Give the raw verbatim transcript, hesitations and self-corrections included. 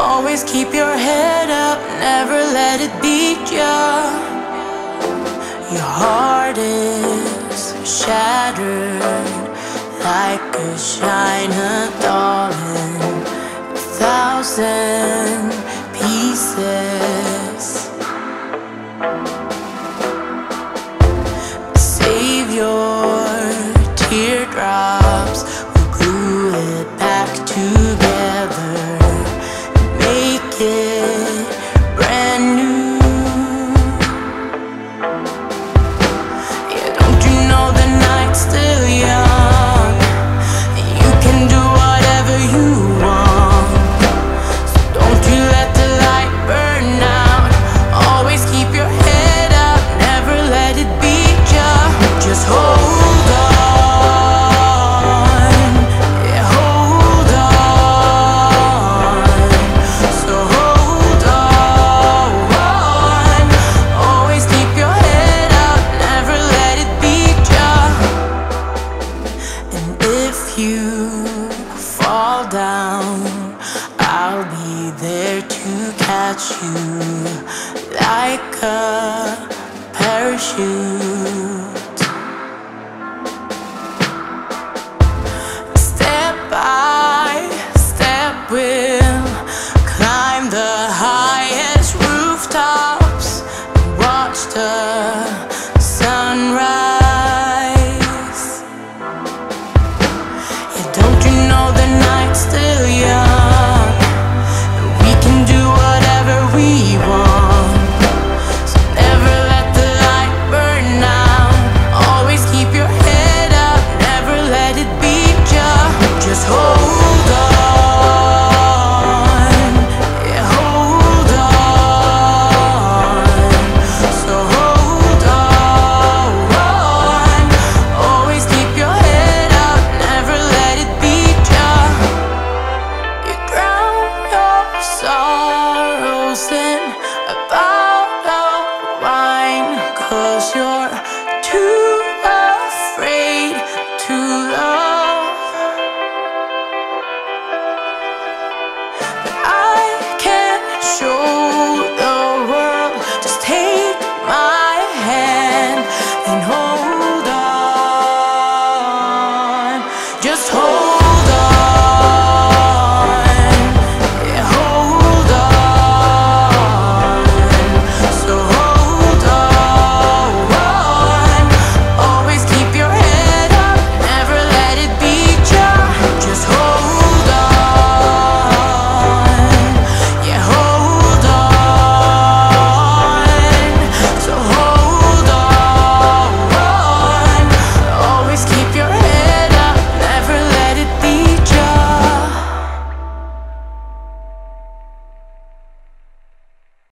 Always keep your head up, never let it beat ya. Your heart is shattered like a china doll in a thousand pieces. Save your teardrops, we'll glue it back together, make it brand new. Yeah, don't you know the night's still young? You can do whatever you want, so don't you let the light burn out. Always keep your head up, never let it beat ya. Just hold on, yeah, hold on. So hold on, always keep your head up, never let it beat ya. And if you fall down, I'll be there to catch you like a parachute.